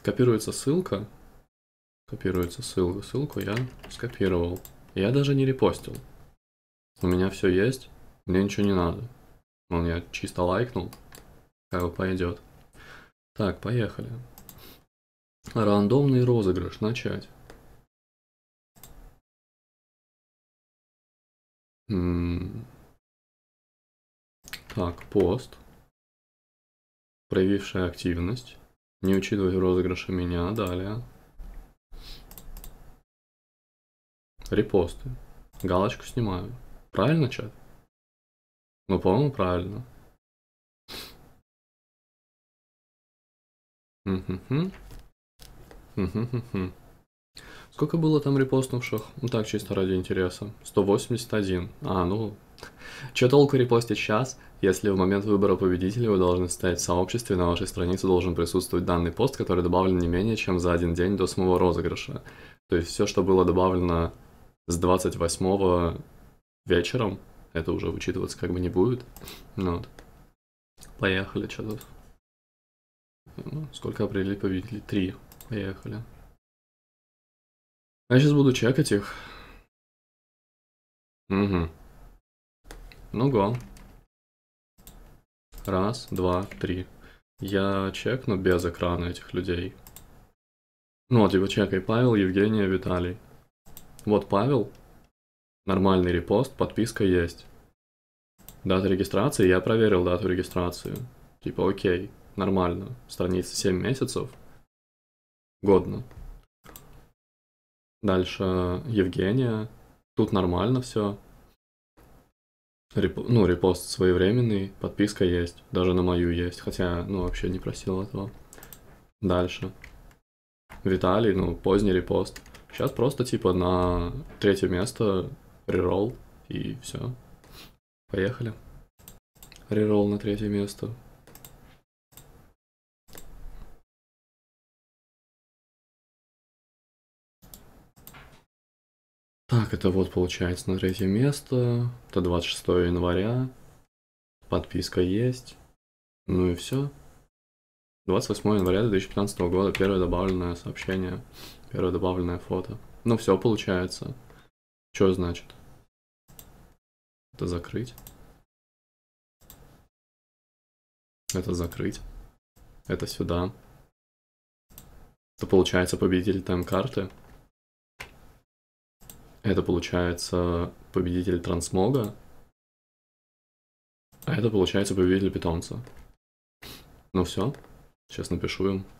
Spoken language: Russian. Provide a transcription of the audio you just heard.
Копируется ссылка. Копируется ссылка. Ссылку я скопировал. Я даже не репостил. У меня все есть. Мне ничего не надо. Вон я чисто лайкнул. Как бы пойдет. Так, поехали. Рандомный розыгрыш. Начать. Так, пост. Проявившая активность. Не учитывать в розыгрыше меня. Далее. Репосты. Галочку снимаю. Правильно, чат? Ну, по-моему, правильно. Сколько было там репостнувших? Ну так, чисто ради интереса. 181. Ну... Чё толку репостить сейчас, если в момент выбора победителя вы должны стоять в сообществе, на вашей странице должен присутствовать данный пост, который добавлен не менее чем за один день до самого розыгрыша. То есть все, что было добавлено с 28 вечером, это уже учитываться как бы не будет. Ну вот. Поехали, что тут? Сколько определить победителей? 3. Поехали. Я сейчас буду чекать их. Угу. Ну го. Раз, два, три. Я чекну без экрана этих людей. Ну вот, типа чекай. Павел, Евгения, Виталий. Вот Павел. Нормальный репост, подписка есть. Дата регистрации, я проверил дату регистрации. Типа окей, нормально. Страница 7 месяцев. Годно. Дальше Евгения. Тут нормально все. Репост своевременный, подписка есть. Даже на мою есть. Хотя, вообще не просил этого. Дальше. Виталий, поздний репост. Сейчас просто типа на 3 место реролл и все. Поехали. Реролл на 3 место. Так, это вот получается на 3 место. Это 26 января. Подписка есть. Ну и все. 28 января 2015 года. Первое добавленное сообщение. Первое добавленное фото. Ну все получается. Что значит? Это закрыть. Это закрыть. Это сюда. Это получается победитель тайм-карты. Это получается победитель трансмога. А это получается победитель питомца. Ну все. Сейчас напишу им.